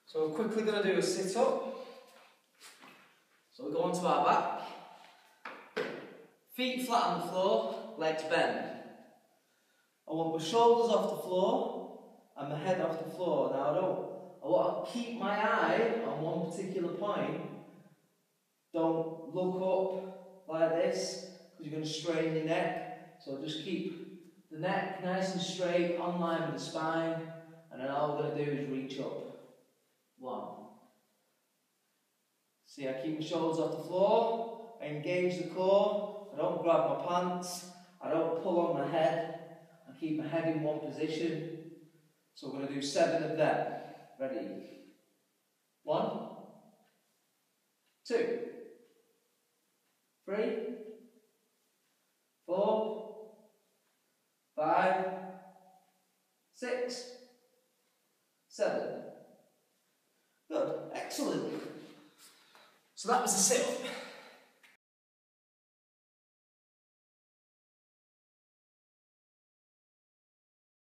So we're quickly going to do a sit-up. So we go onto our back, feet flat on the floor, legs bend. I want my shoulders off the floor and my head off the floor. Now I want to keep my eye on one particular point. Don't look up like this because you're going to strain your neck. So just keep the neck nice and straight, on line with the spine, and then all we're going to do is reach up. 1. See, I keep my shoulders off the floor, I engage the core, I don't grab my pants, I don't pull on my head, I keep my head in one position. So we're going to do 7 of them. Ready? 1, 2, 3, 4, 5, 6, 7. Good, excellent. So that was the sit-up.